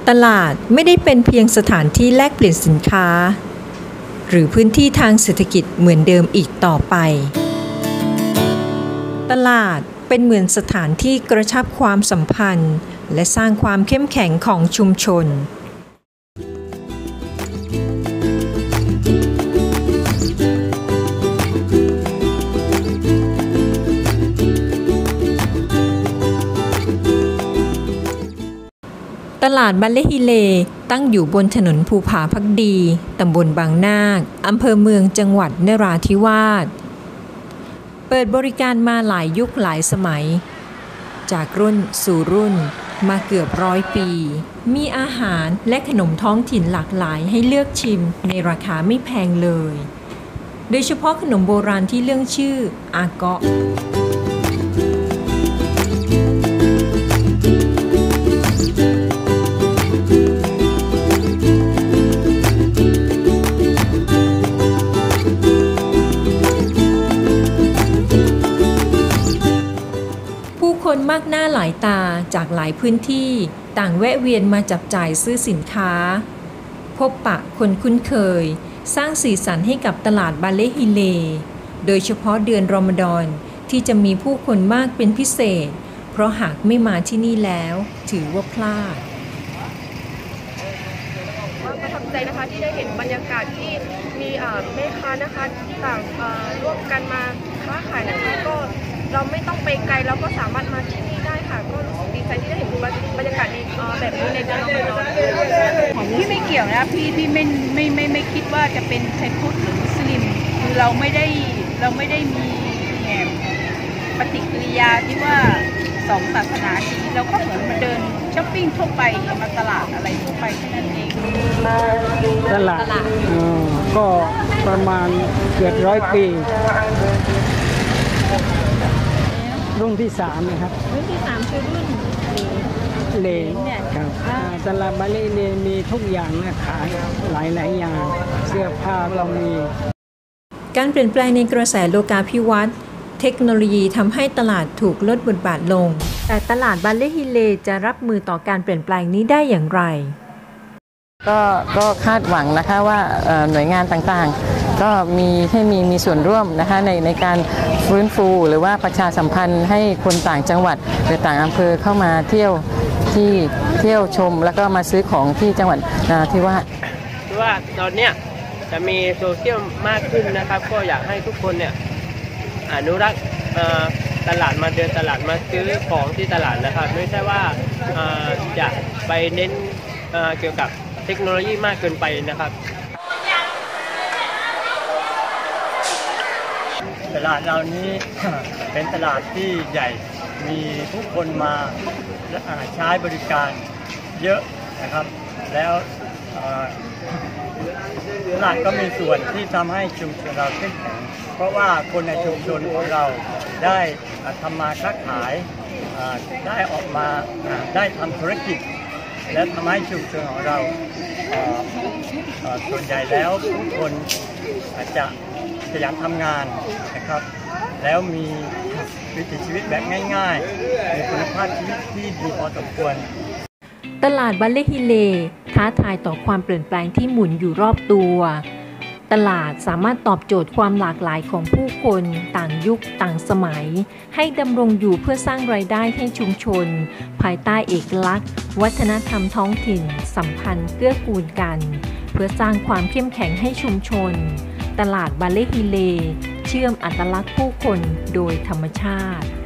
ตลาดไม่ได้เป็นเพียงสถานที่แลกเปลี่ยนสินค้าหรือพื้นที่ทางเศรษฐกิจเหมือนเดิมอีกต่อไปตลาดเป็นเหมือนสถานที่กระชับความสัมพันธ์และสร้างความเข้มแข็งของชุมชนตลาดบัลเลฮิเลตั้งอยู่บนถนนภูผาภักดีตำบลบางนาคอำเภอเมืองจังหวัดนราธิวาสเปิดบริการมาหลายยุคหลายสมัยจากรุ่นสู่รุ่นมาเกือบ100 ปีมีอาหารและขนมท้องถิ่นหลากหลายให้เลือกชิมในราคาไม่แพงเลยโดยเฉพาะขนมโบราณที่เรื่องชื่ออาเกาะคนมากหน้าหลายตาจากหลายพื้นที่ต่างแวะเวียนมาจับจ่ายซื้อสินค้าพบปะคนคุ้นเคยสร้างสีสันให้กับตลาดบาเลฮิเลโดยเฉพาะเดือนรอมฎอนที่จะมีผู้คนมากเป็นพิเศษเพราะหากไม่มาที่นี่แล้วถือว่าพลาดประทับใจนะคะที่ได้เห็นบรรยากาศที่มีแม่ค้านะคะต่างร่วมกันมาค้าขายนะคะก็เราไม่ต้องไปไกลเราก็สามารถมาที่นี่ได้ค่ะก็รู้สึกดีใจที่ได้เห็นบรรยากาศในแบบนี้ในเดือนรอมฎอนพี่ไม่เกี่ยวนะพี่ไม่คิดว่าจะเป็นไทยพุทธหรือมุสลิมคือเราไม่ได้มีปฏิกิริยาที่ว่าสองศาสนานี้เราก็เหมือนมาเดินช้อปปิ้งทั่วไปมาตลาดอะไรทั่วไปแค่นั้นเองตลาดก็ประมาณเกือบ100 ปีรุ่นที่3นะครับรุ่นที่3คือรุ่นเลครับตลาดบาเลเลมีทุกอย่างนะขายหลายอย่างเสื้อผ้าเรามีการเปลี่ยนแปลงในกระแสโลกาภิวัตน์เทคโนโลยีทำให้ตลาดถูกลดบทบาทลงแต่ตลาดบาเลฮิเลจะรับมือต่อการเปลี่ยนแปลงนี้ได้อย่างไรก็คาดหวังนะคะว่าหน่วยงานต่างๆก็มีส่วนร่วมนะคะในการฟื้นฟูหรือว่าประชาสัมพันธ์ให้คนต่างจังหวัดหรือต่างอำเภอเข้ามาเที่ยวชมแล้วก็มาซื้อของที่จังหวัดนราธิวาสว่าตอนเนี้ยจะมีโซเชียลมากขึ้นนะครับก็อยากให้ทุกคนเนี่ยอนุรักษ์ตลาดมาเดินตลาดมาซื้อของที่ตลาดนะครับไม่ใช่ว่าจะไปเน้นเกี่ยวกับเทคโนโลยีมากเกินไปนะครับตลาดเรานี้ เป็นตลาดที่ใหญ่มีผู้คนมาใช้บริการเยอะนะครับแล้วตลาดก็มีส่วนที่ทำให้ชุมชนเราเข้มแข็งเพราะว่าคนในชุมชนของเราได้ทำมาค้าขายได้ออกมาได้ทำธุรกิจและทำให้ชุมชนของเราส่วนใหญ่แล้วผู้คนอาจจะขยันทำงานนะครับแล้วมีวิถีชีวิตแบบง่ายๆมีคุณภาพชีวิตที่ดีพอสมควรตลาดบาเลฮิเลท้าทายต่อความเปลี่ยนแปลงที่หมุนอยู่รอบตัวตลาดสามารถตอบโจทย์ความหลากหลายของผู้คนต่างยุคต่างสมัยให้ดำรงอยู่เพื่อสร้างรายได้ให้ชุมชนภายใต้เอกลักษณ์วัฒนธรรมท้องถิ่นสัมพันธ์เกื้อกูลกันเพื่อสร้างความเข้มแข็งให้ชุมชนตลาดบาเลฮิเลเชื่อมอัตลักษณ์ผู้คนโดยธรรมชาติ